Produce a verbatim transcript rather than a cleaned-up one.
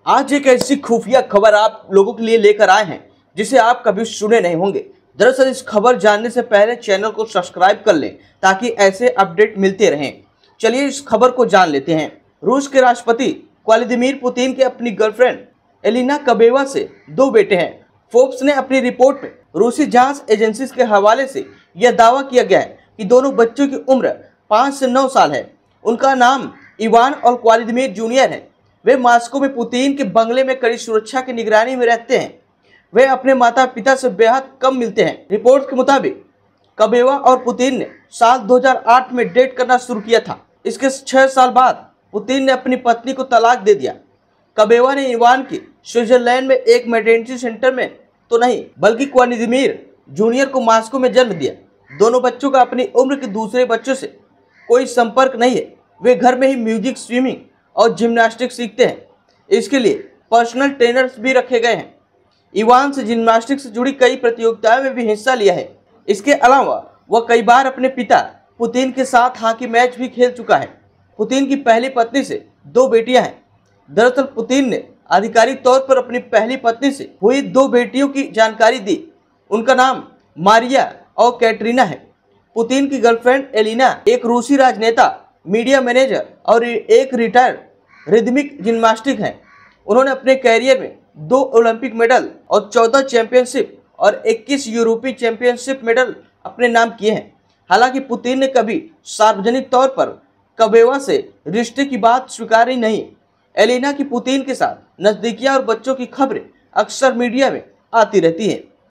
आज एक ऐसी खुफिया खबर आप लोगों के लिए लेकर आए हैं जिसे आप कभी सुने नहीं होंगे। दरअसल इस खबर जानने से पहले चैनल को सब्सक्राइब कर लें ताकि ऐसे अपडेट मिलते रहें। चलिए इस खबर को जान लेते हैं। रूस के राष्ट्रपति व्लादिमीर पुतिन के अपनी गर्लफ्रेंड एलिना कबेवा से दो बेटे हैं। फोर्ब्स ने अपनी रिपोर्ट में रूसी जांच एजेंसी के हवाले से यह दावा किया गया है कि दोनों बच्चों की उम्र पाँच से नौ साल है। उनका नाम इवान और व्लादिमीर जूनियर है। वे मॉस्को में पुतिन के बंगले में कड़ी सुरक्षा की निगरानी में रहते हैं। वे अपने माता पिता से बेहद कम मिलते हैं। रिपोर्ट के मुताबिक कबेवा और पुतिन ने साल दो हज़ार आठ में डेट करना शुरू किया था। इसके छह साल बाद पुतिन ने अपनी पत्नी को तलाक दे दिया। कबेवा ने इवान की स्विट्जरलैंड में एक मैटरनिटी सेंटर में तो नहीं बल्कि व्लादिमीर जूनियर को मॉस्को में जन्म दिया। दोनों बच्चों का अपनी उम्र के दूसरे बच्चों से कोई संपर्क नहीं है। वे घर में ही म्यूजिक, स्विमिंग और जिम्नास्टिक्स सीखते हैं। इसके लिए पर्सनल ट्रेनर्स भी रखे गए हैं। इवान से जिम्नास्टिक्स से जुड़ी कई प्रतियोगिताओं में भी हिस्सा लिया है। इसके अलावा वह कई बार अपने पिता पुतिन के साथ हॉकी मैच भी खेल चुका है। पुतिन की पहली पत्नी से दो बेटियां हैं। दरअसल पुतिन ने आधिकारिक तौर पर अपनी पहली पत्नी से हुई दो बेटियों की जानकारी दी। उनका नाम मारिया और कैटरीना है। पुतिन की गर्लफ्रेंड एलिना एक रूसी राजनेता, मीडिया मैनेजर और एक रिटायर्ड रिदमिक जिम्नास्टिक हैं। उन्होंने अपने कैरियर में दो ओलंपिक मेडल और चौदह चैंपियनशिप और इक्कीस यूरोपीय चैंपियनशिप मेडल अपने नाम किए हैं। हालांकि पुतिन ने कभी सार्वजनिक तौर पर कबेवा से रिश्ते की बात स्वीकारी नहीं। एलिना की पुतिन के साथ नजदीकियां और बच्चों की खबरें अक्सर मीडिया में आती रहती हैं।